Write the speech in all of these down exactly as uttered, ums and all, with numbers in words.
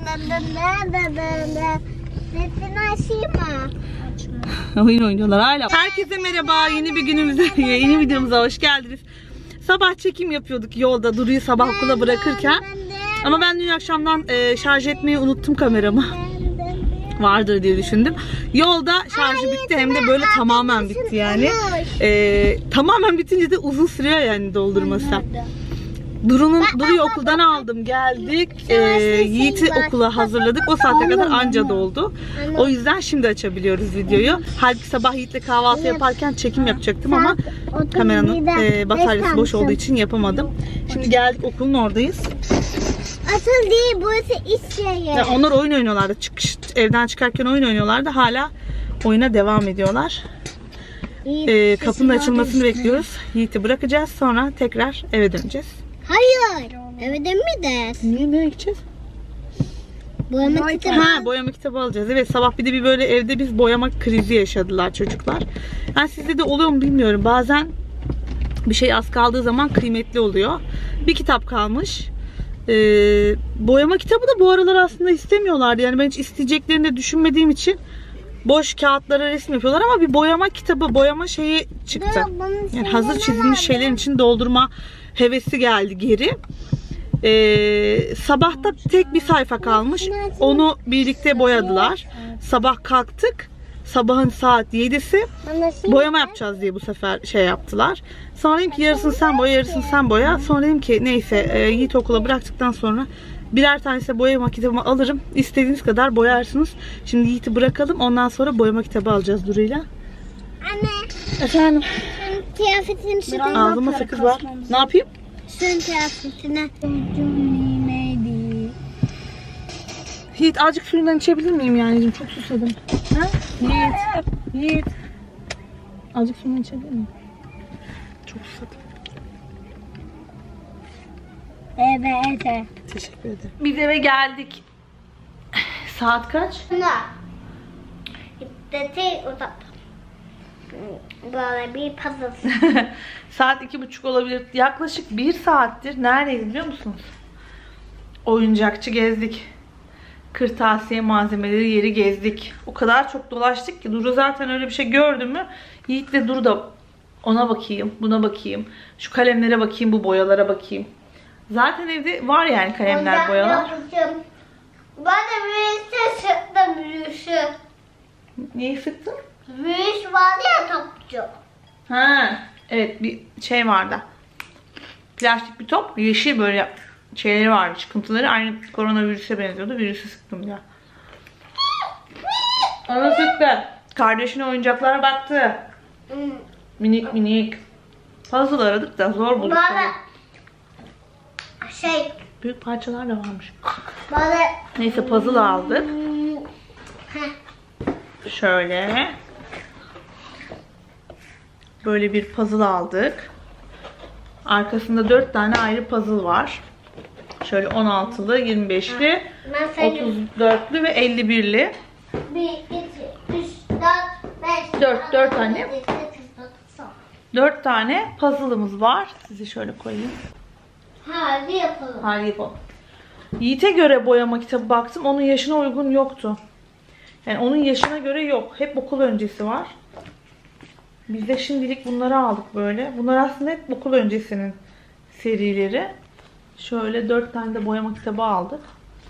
Sesini açayım mı? Oyun oynuyorlar hala. Herkese merhaba. Yeni bir günümüze, yeni videomuza hoş geldiniz. Sabah çekim yapıyorduk yolda Duru'yu sabah okula bırakırken. Ama ben dün akşamdan e, şarj etmeyi unuttum kameramı. Vardır diye düşündüm. Yolda şarjı bitti, hem de böyle tamamen bitti yani. E, tamamen bitince de uzun sürüyor yani doldurması. Duru'nun Duru'yu okuldan aldım, geldik. E, Yiğit'i okula hazırladık. O saate kadar anca doldu. O yüzden şimdi açabiliyoruz videoyu. Halbuki sabah Yiğit'le kahvaltı yaparken çekim yapacaktım ama kameranın e, bataryası boş olduğu için yapamadım. Şimdi geldik, okulun oradayız. Asıl değil, burası iş yeri. Yani onlar oyun oynuyorlardı. Çıkış, evden çıkarken oyun oynuyorlardı. Hala oyuna devam ediyorlar. Ee, kapının açılmasını bekliyoruz. Yiğit'i bırakacağız. Sonra tekrar eve döneceğiz. Hayır. Eve de mi ders? Niye, nereye gideceğiz? Boyama kitabı. Ha, boyama kitabı alacağız. Evet, sabah bir de bir böyle evde biz boyama krizi yaşadılar çocuklar. Yani sizde de oluyor mu bilmiyorum. Bazen bir şey az kaldığı zaman kıymetli oluyor. Bir kitap kalmış. Ee, boyama kitabı da bu aralar aslında istemiyorlardı. Yani ben hiç isteyeceklerini de düşünmediğim için boş kağıtlara resim yapıyorlar ama bir boyama kitabı, boyama şeyi çıktı. Yani hazır çizilmiş şeylerin için doldurma hevesi geldi geri. Ee, sabahta tek bir sayfa kalmış. Onu birlikte boyadılar. Sabah kalktık. Sabahın saat yedisi. Boyama yapacağız diye bu sefer şey yaptılar. Sonra dedim ki yarısını sen boya, yarısını sen boya. Sonra dedim ki neyse, e, Yiğit okula bıraktıktan sonra birer tanesi boyama kitabımı alırım. İstediğiniz kadar boyarsınız. Şimdi Yiğit'i bırakalım. Ondan sonra boyama kitabı alacağız Duru'yla. Anne. Efendim. Senin kıyafetini şu Ağzıma sakız var. Ne yapayım? Senin kıyafetine. Yiğit, azıcık suyundan içebilir miyim yani? Çok susadım. Ha? Yiğit. Yiğit. Azıcık suyundan içebilir miyim? Çok susadım. Evet, evet. Teşekkür ederim. Biz eve geldik. Saat kaç? Ne? İddeti uzat. Böyle bir puzzle. Saat iki buçuk olabilir. Yaklaşık bir saattir neredeyiz biliyor musunuz? Oyuncakçı gezdik. Kırtasiye malzemeleri yeri gezdik. O kadar çok dolaştık ki Duru zaten öyle bir şey gördü mü Yiğit'le Duru da ona bakayım, buna bakayım, şu kalemlere bakayım, bu boyalara bakayım. Zaten evde var yani kalemler, boyalar. Ben de virüsü sıktım, virüsü. Neyi sıktın? Virüs vardı ya, topçu. Ha, evet, bir şey vardı. Plastik bir top, yeşil böyle şeyleri vardı, çıkıntıları aynı koronavirüse benziyordu. Virüsü sıktım ya. Ona sıktı. Kardeşine oyuncaklara baktı. Hmm. Minik minik. Puzzle aradık da zor bulduk. Bana şey. Büyük parçalar da varmış. Bana. Neyse, puzzle aldık. Heh. Şöyle. Böyle bir puzzle aldık. Arkasında dört tane ayrı puzzle var. Şöyle on altılı, yirmi beşli, otuz dörtlü ve elli birli. bir, iki, üç, dört, beş, dört, dört tane. dört tane puzzle'ımız var. Size şöyle koyayım. Hadi yapalım. Hadi yapalım. Yiğit'e göre boyama kitabı baktım. Onun yaşına uygun yoktu. Yani onun yaşına göre yok. Hep okul öncesi var. Biz de şimdilik bunları aldık böyle. Bunlar aslında hep okul öncesinin serileri. Şöyle dört tane de boyama kitabı aldık.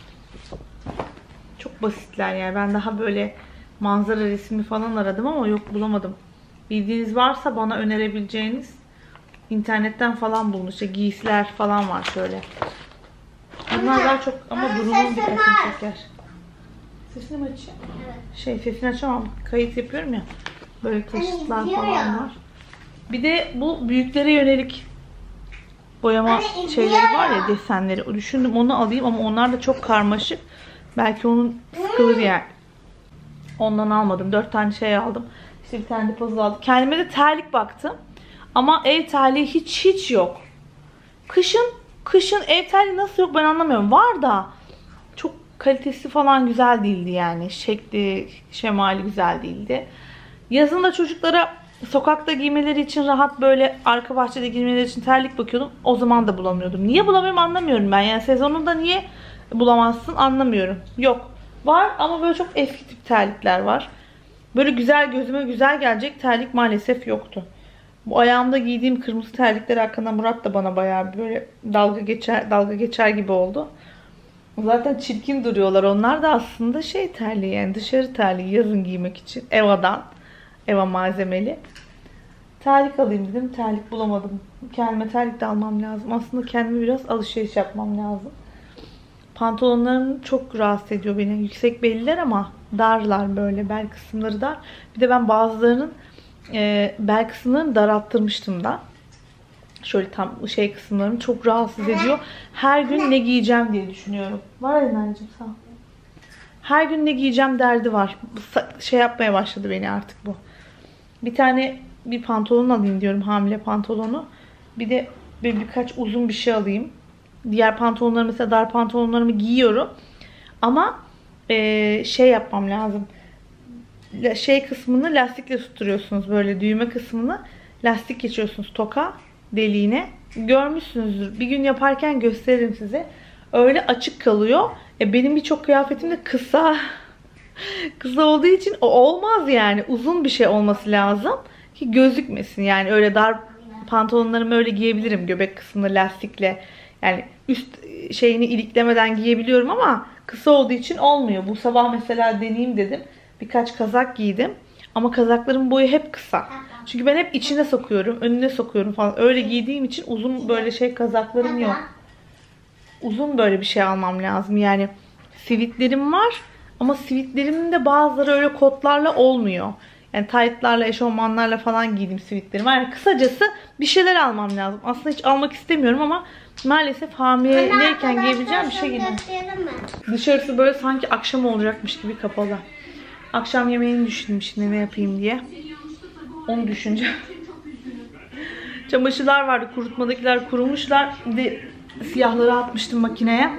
Çok basitler yani. Ben daha böyle manzara resmi falan aradım ama yok, bulamadım. Bildiğiniz varsa bana önerebileceğiniz, internetten falan bulun. İşte giysiler falan var şöyle. Bunlar daha çok ama Duru'nun dikkatini çeker. Sesini mi açayım? Evet. Şey, sesini açamam. Kayıt yapıyorum ya. Böyle taşıtlar falan var. Bir de bu büyüklere yönelik boyama şeyleri var ya, desenleri. Düşündüm onu alayım ama onlar da çok karmaşık. Belki onun sıkılır yani. Ondan almadım. Dört tane şey aldım. İşte bir tane de puzzle aldım. Kendime de terlik baktım. Ama ev terliği hiç hiç yok. Kışın kışın ev terliği nasıl yok ben anlamıyorum. Var da çok kalitesi falan güzel değildi yani. Şekli, şemali güzel değildi. Yazın da çocuklara sokakta giymeleri için rahat böyle arka bahçede giymeleri için terlik bakıyordum. O zaman da bulamıyordum. Niye bulamıyorum anlamıyorum ben. Yani sezonunda niye bulamazsın anlamıyorum. Yok. Var ama böyle çok eski tip terlikler var. Böyle güzel, gözüme güzel gelecek terlik maalesef yoktu. Bu ayağımda giydiğim kırmızı terlikler hakkında Murat da bana bayağı böyle dalga geçer dalga geçer gibi oldu. Zaten çirkin duruyorlar. Onlar da aslında şey terliği, yani dışarı terliği, yazın giymek için. Eva'dan. Eva malzemeli. Terlik alayım dedim. Terlik bulamadım. Kendime terlik de almam lazım. Aslında kendime biraz alışveriş yapmam lazım. Pantolonlarım çok rahatsız ediyor beni. Yüksek belliler ama darlar böyle. Bel kısımları dar. Bir de ben bazılarının e, bel kısımlarını daralttırmıştım da. Şöyle tam şey kısımlarımı çok rahatsız ediyor. Her gün ne giyeceğim diye düşünüyorum. Var Eren'cim sağ ol. Her gün ne giyeceğim derdi var. Bu şey yapmaya başladı beni artık bu. Bir tane bir pantolon alayım diyorum, hamile pantolonu. Bir de bir, birkaç uzun bir şey alayım. Diğer pantolonları mesela dar pantolonlarımı giyiyorum. Ama e, şey yapmam lazım. Şey kısmını lastikle tutturuyorsunuz, böyle düğme kısmını lastik geçiyorsunuz toka deliğine. Görmüşsünüzdür. Bir gün yaparken gösteririm size. Öyle açık kalıyor. E benim birçok kıyafetim de kısa. Kısa olduğu için o olmaz yani. Uzun bir şey olması lazım ki gözükmesin. Yani öyle dar pantolonlarımı öyle giyebilirim. Göbek kısmını lastikle. Yani üst şeyini iliklemeden giyebiliyorum ama kısa olduğu için olmuyor. Bu sabah mesela deneyeyim dedim. Birkaç kazak giydim. Ama kazakların boyu hep kısa. Çünkü ben hep içine sokuyorum, önüne sokuyorum falan. Öyle giydiğim için uzun böyle şey kazaklarım yok. Uzun böyle bir şey almam lazım. Yani sivitlerim var ama sivitlerimin de bazıları öyle kotlarla olmuyor. Yani taytlarla, eşofmanlarla falan giydim sivitlerim. Yani kısacası bir şeyler almam lazım. Aslında hiç almak istemiyorum ama maalesef hamileyken giyebileceğim bir şey giydim. Dışarısı böyle sanki akşam olacakmış gibi kapalı. Akşam yemeğini düşündüm şimdi ne yapayım diye. Onu düşüneceğim. Çamaşırlar vardı. Kurutmadakiler kurumuşlar. Bir de siyahları atmıştım makineye.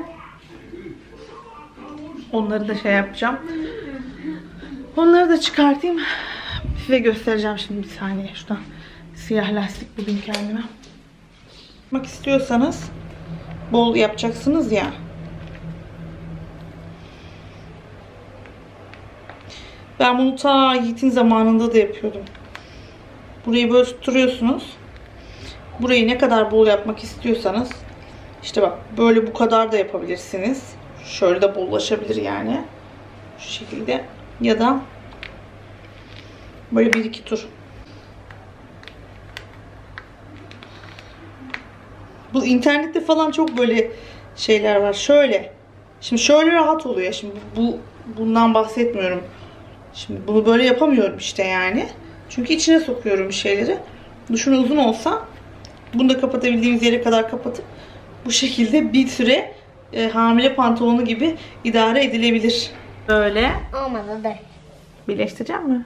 Onları da şey yapacağım. Onları da çıkartayım. Size göstereceğim şimdi bir saniye. Şuradan siyah lastik bulayım kendime. Yapmak istiyorsanız bol yapacaksınız ya. Ben bunu ta Yiğit'in zamanında da yapıyordum. Burayı böyle tutturuyorsunuz. Burayı ne kadar bol yapmak istiyorsanız işte bak böyle bu kadar da yapabilirsiniz. Şöyle de bollaşabilir yani. Şu şekilde. Ya da böyle bir iki tur. Bu internette falan çok böyle şeyler var. Şöyle. Şimdi şöyle rahat oluyor. Şimdi bu bundan bahsetmiyorum. Şimdi bunu böyle yapamıyorum işte yani. Çünkü içine sokuyorum bir şeyleri. Duşun uzun olsa bunu da kapatabildiğimiz yere kadar kapatıp bu şekilde bir süre e, hamile pantolonu gibi idare edilebilir. Böyle. Olmadı da. Birleştireceğim mi?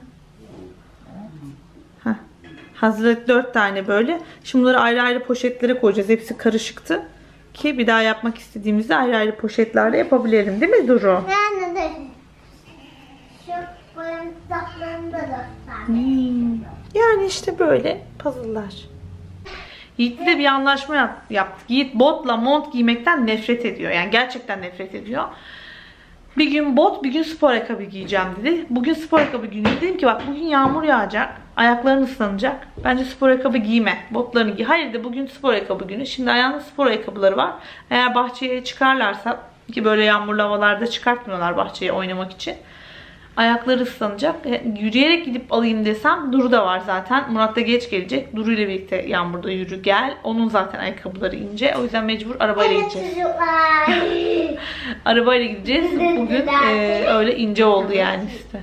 Heh. Hazırladık dört tane böyle. Şimdi bunları ayrı ayrı poşetlere koyacağız. Hepsi karışıktı. Ki bir daha yapmak istediğimizde ayrı ayrı poşetlerde yapabilirim. Değil mi Duru? Ben de. Şu boyuntaklarını da göstermek Hmm. Yani işte böyle puzzle'lar. Yiğit'le de bir anlaşma yap yaptık. Yiğit botla mont giymekten nefret ediyor. Yani gerçekten nefret ediyor. Bir gün bot, bir gün spor ayakkabı giyeceğim dedi. Bugün spor ayakkabı günü. Dedim ki bak bugün yağmur yağacak. Ayakların ıslanacak. Bence spor ayakkabı giyme. Botlarını giy. Hayır de bugün spor ayakkabı günü. Şimdi ayağında spor ayakkabıları var. Eğer bahçeye çıkarlarsa, ki böyle yağmurlu havalarda çıkartmıyorlar bahçeye oynamak için. Ayakları ıslanacak. Yürüyerek gidip alayım desem Duru da var zaten. Murat da geç gelecek. Duru ile birlikte yağmurda yürü gel. Onun zaten ayakkabıları ince. O yüzden mecbur arabayla gideceğiz. Arabayla gideceğiz. Bugün e, öyle ince oldu yani işte.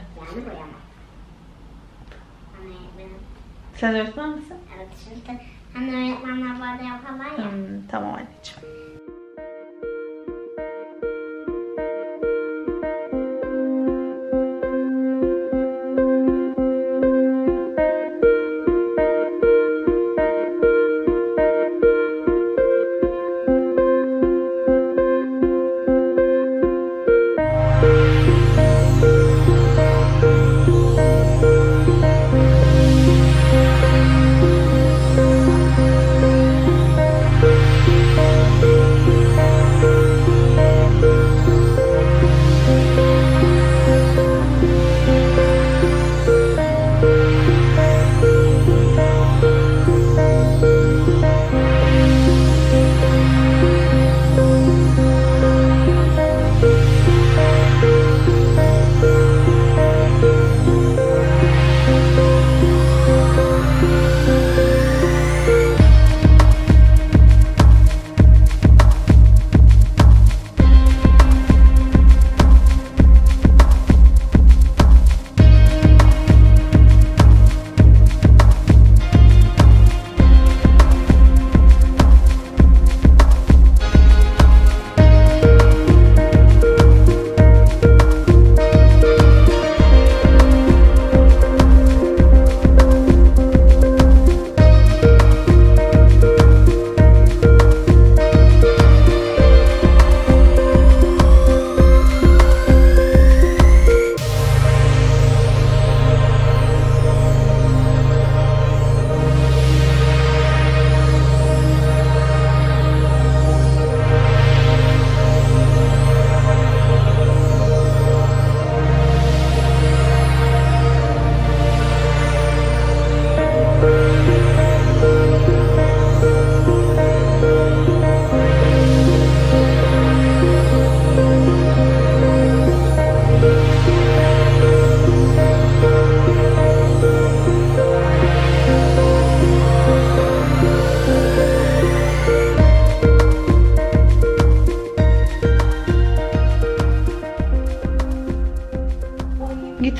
Sen öğretmen misin? Evet şimdi hani öğretmenler böyle yaparlar ya. Hmm, tamam anneciğim.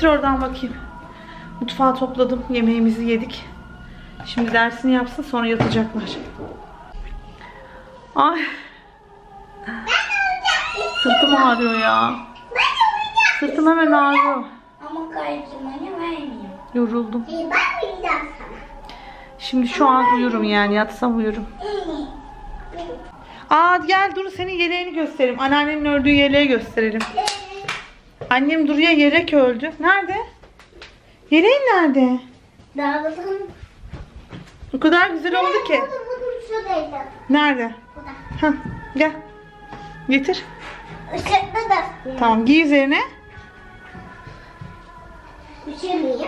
Getir oradan bakayım. Mutfağı topladım. Yemeğimizi yedik. Şimdi dersini yapsın, sonra yatacaklar. Ay. Sırtım ağrıyor ya. Sırtım hemen ağrıyor. Ama kaydırmanı vermiyor. Yoruldum. İyi ben bileceğim sana. Şimdi şu an uyurum yani. Yatsam uyurum. Aa gel dur, senin yeleğini göstereyim. Anneannenin ördüğü yeleği gösterelim. Annem Duru'ya yelek ördü. Nerede? Yeleğin nerede? Dağıldım. O kadar güzel oldu ki. Buldum buldum şuradaydı. Nerede? Burada. Hah, gel. Getir. Işıklı da. Tamam, giy üzerine. Üşümeyeyim.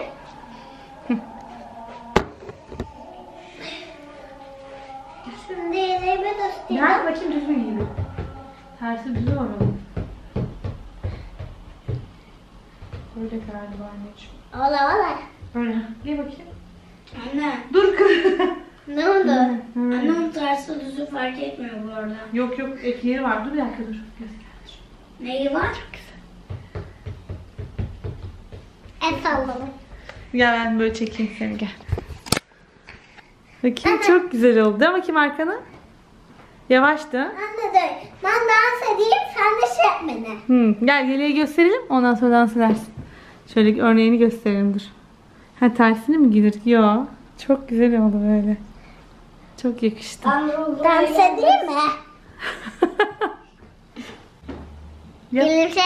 Şimdi elimi göstereyim. Gel bakayım, düz mü giydin? Tersi düz olalım. Böyle galiba anneciğim. Ola ola. Böyle. Giy bakayım. Anne. Dur kız. Ne oldu? Hı. Annem tersi düzü fark etmiyor bu arada. Yok yok, ek yeri var. Dur bir dakika dur. Göster. Neyi var? Çok güzel. El salladım. Gel ben böyle çekeyim seni, gel. Bakayım, çok güzel oldu. Dön bakayım arkana. Yavaş dön. Anne de ben dans edeyim sen de şey yap beni. Hmm, gel yeleği gösterelim, ondan sonra dans edersin. Şöyle örneğini gösterelim, dur. Ha, tersini mi giyilir? Yo. Çok güzel oldu böyle. Çok yakıştı. Dans edeyim mi? Yap. Gülümse.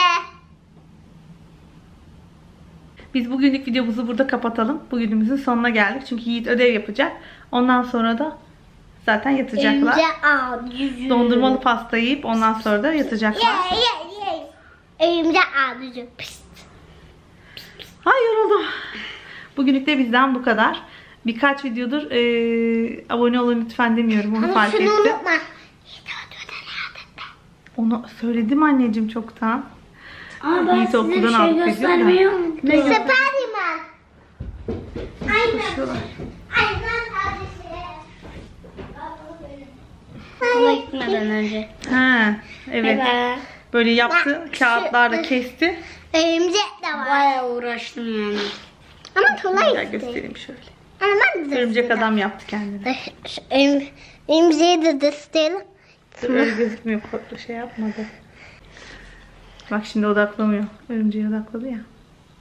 Biz bugünlük videomuzu burada kapatalım. Bugünümüzün sonuna geldik. Çünkü Yiğit ödev yapacak. Ondan sonra da zaten yatacaklar. Elimce al yüzü. Dondurmalı pasta yiyip ondan sonra da yatacaklar. Ye ye ye. Elimce al yüzü. Pist. Ay yoruldum. Bugünlük de bizden bu kadar. Birkaç videodur ee, abone olun lütfen demiyorum. Onu Ama fark şunu ettim. unutma. Onu söyledim anneciğim çoktan. Ama ben Yiğit size okuldan bir şey aldık göstermeyi video da. unuttum. Ne göster- Süperman. Aynen. Koşuyorlar. Aynen kardeşim. Okula gitmeden önce. Ha, evet. Evet. Böyle yaptı. Kağıtlarla kesti. Elimce de var. Bayağı uğraştım yani. Ama kolay Gel işte. göstereyim şöyle. Ama ben de Örümcek adam yaptı kendini. Elimceyi de gösterelim. Dur, öyle gözükmüyor. Korklu şey yapmadı. Bak şimdi odaklamıyor. Örümceğe odakladı ya.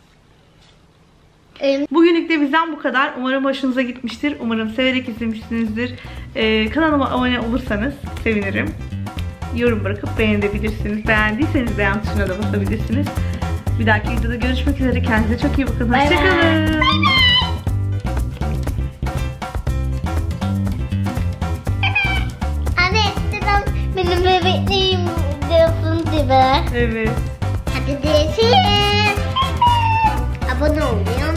Elim- Bugünlük de bizden bu kadar. Umarım hoşunuza gitmiştir. Umarım severek izlemişsinizdir. Ee, kanalıma abone olursanız sevinirim. Yorum bırakıp beğenebilirsiniz. Beğendiyseniz beğen tuşuna da basabilirsiniz. Bir dahaki videoda görüşmek üzere. Kendinize çok iyi bakın. Bay bay. Hoşçakalın. Anne eskiden benim bebekliğim diyorsun gibi. Evet. Hadi değişelim. Abone olmayı